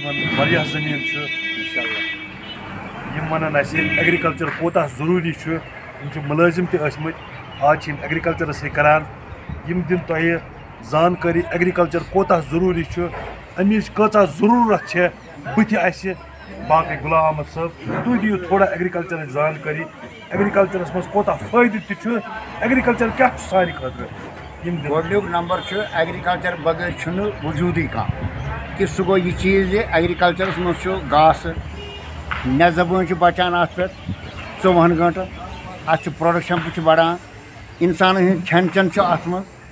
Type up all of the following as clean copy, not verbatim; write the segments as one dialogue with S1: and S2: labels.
S1: मन वारियाह ज़मीन इंशाअल्लाह वनान एग्रीकल्चर कोता ज़रूरी मुलाजिम तमत आज एग्रीकल्चर करान दिन तुह जानकारी एग्रीकल्चर कोता ज़रूरी अमिच कचा ज़रूरत बुथ बाकी गुलाम अहमद साहब तुम दियो थोड़ा एग्रीकल्चर जानकारी एग्रीकल्चरस मज कोता फायदे एग्रीकल्चर क्या सारे खतर
S2: गोडनुक नंबर एग्रीकल्चर बगैर वजूद कि सह गो यह चीज़ एग्रीकल्चरस मज घास नजबन बचान अत पे 24 घंटन अत प्रोडक्शन बढ़ान इंसान हंद खेन चन अत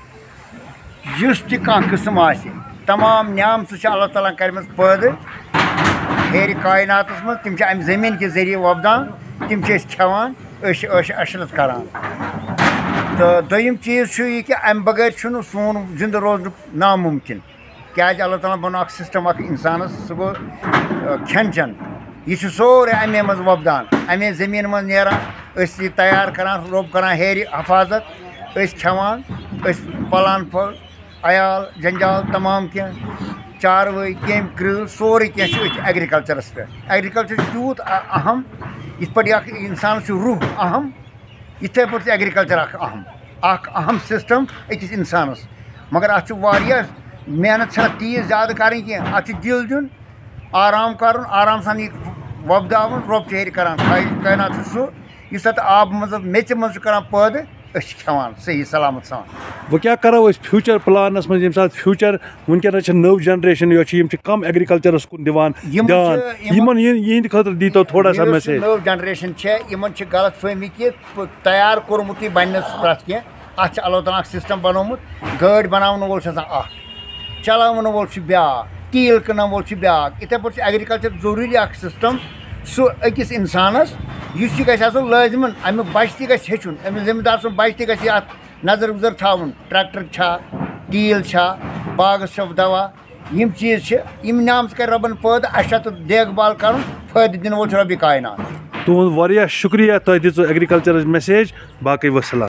S2: मज किस्म आ तमाम न्याम अल्लाह ताला कर पैदा हेर कायनात मज तम अम जमीन के जरिए वपदान तम खेवान अशरत करान तो दोम चीज़ यह कि अम बगैर सोन जिंद रोजन नामुमकिन क्या अल्लाह ताला बनो सिस्टम इंसान सह गो खेन चन यह सोरे अमे मज वपदान अमे जमीन मज नेरान तैयार करान रोब करान हेर हफाजत खेवान पलान अयाल जंजाल तमाम कह चारवई केम क्रिल सोरे कह एग्रीकल्चरस पे एग्रीकल्चर तूत अहम इत पे इंसान रूह अहम इथे पे एग्रीकल्चर अहम सिस्टम अकिस इंसानस मगर अत मेहनत तीज ज़्यादा करें कह अत दिल दिन आराम कर आराम सान वपदावन रोब हेर करान कायनात सह इस आब मज मेच मज कर पैदा खेवान सही सलामत सान
S1: वो क्या करो फ्यूचर प्लानस मज ये फ्यूचर वनकस नव जनरेशन कम एग्रीकल्चरस कुन दिवान ध्यान यहद खतर दी तो थोड़ा सा मैसेज
S2: नव जनरेशन गलत फहमी कि तैयार कोर्मुत बनस प्रत कह अत अल्लाह ताला सिस्टम बनोमुत गाड़ी बनावन वोल चलावन वोल ब्या टील क्नन वोल ब्या इथे पे एग्रीकल्चर जरूरी सिस्टम सह अकिस इंसानस यह लाजमन अमुक बच तुन अमिस जमींदार सुन बच अत नजर गुजर थावन ट्रैक्टर टील बागस दवा यम चीज़ नाम कर रबन पैदा अत देखभाल कर फायदे दिन वोल रबी कायनात
S1: तुहद शुक्रिया तुह दिज एग्रीकल्चर मैसेज बाकी वसलाम।